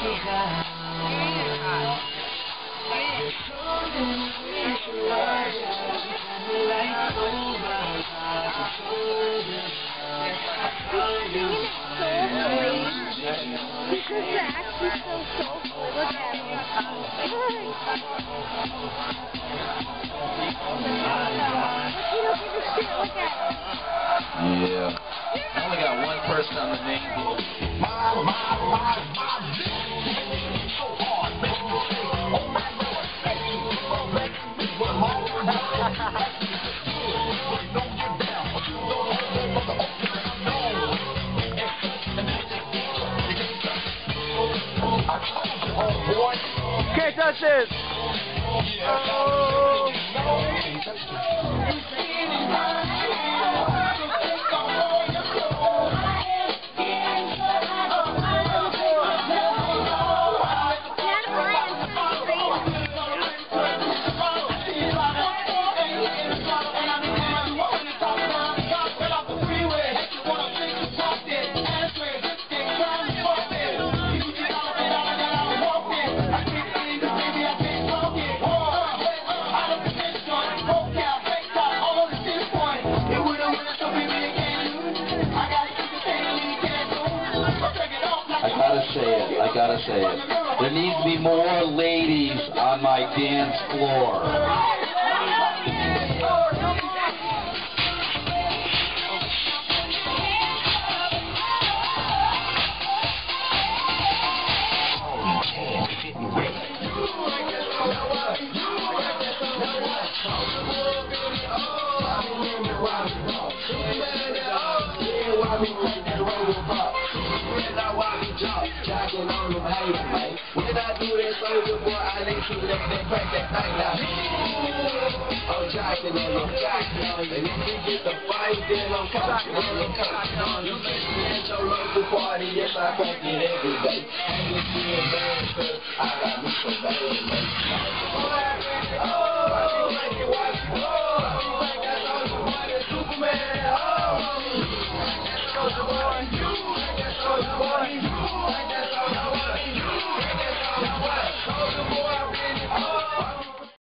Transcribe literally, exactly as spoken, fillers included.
Because they're actually so soulful. Look at them. You don't give a shit. Look at them. Yeah. I only got one person on the main board. Can't touch this! Oh. I gotta say it, I gotta say it. There needs to be more ladies on my dance floor. When I do that soldier boy, I let you let that crack that thing down. I'm jocking on you, jocking on you. And if you get the fight, then I'm cocking on you, cocking on you. You catch me at your local party, yes, I crack it every day. Ain't it being bad, cause I got me some bad, man. Oh, I really, oh, I be like it, watch it.